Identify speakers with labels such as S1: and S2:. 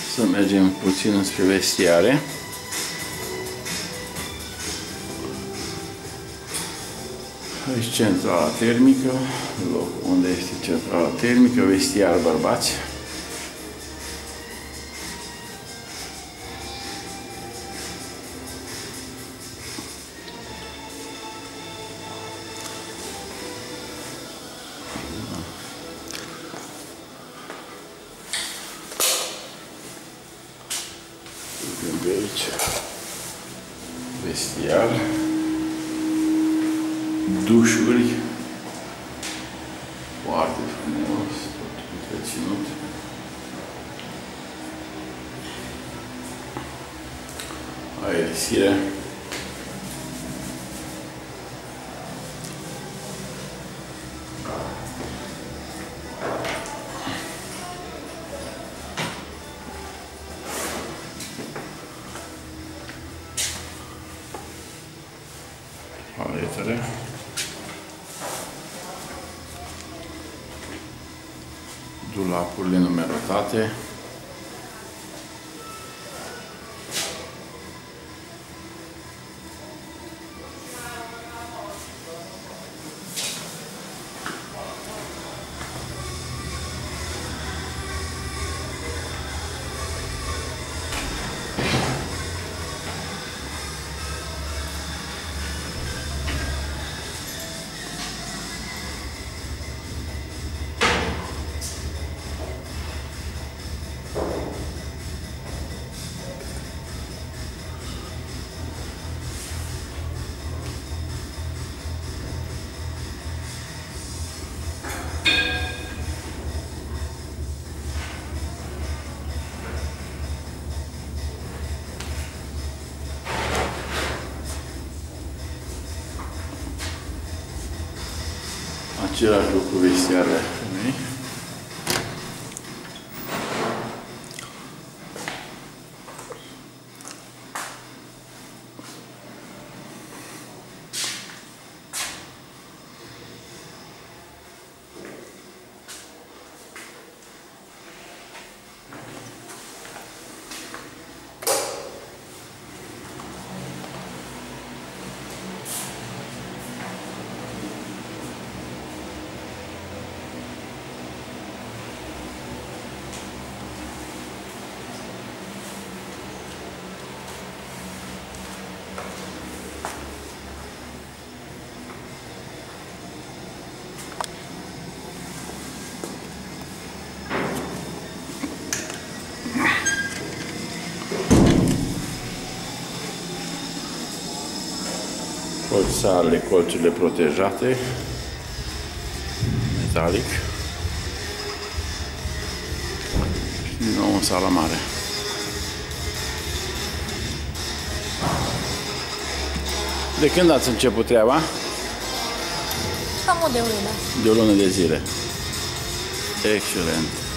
S1: Să mergem puțin spre vestiare. Aici centrala termică, locul unde este centrala termică, vestiar bărbați. De aici, vestiar, dușuri, foarte frumos, tot întreținut. Aerisire. Paletele. Dulapurile numerotate. Același lucru vestiarele femei. Colțarele, colțurile protejate, metalic. Și din nou în sala mare. De când ați început treaba?
S2: Cam de o lună.
S1: De o lună de zile. Excelent.